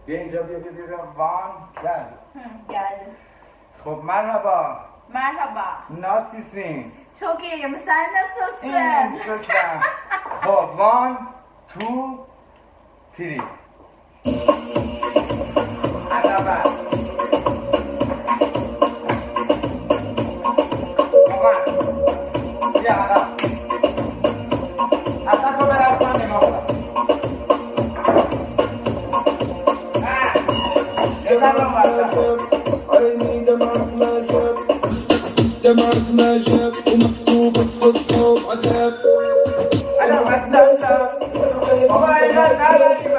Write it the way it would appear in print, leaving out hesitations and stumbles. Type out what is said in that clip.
بیا اینجا بیا وان geldi. خب مرحبا Merhaba. ناسیسین Çok iyiyim. Sen nasılsın? شکرم خب وان تو تری عقبه آمد بیا عقب اصلا تو به رفتن نگاه کنم عيني دمعت ما جاب دمعت ما جاب ومكتوب في الصوب عذاب انا ما اتنسى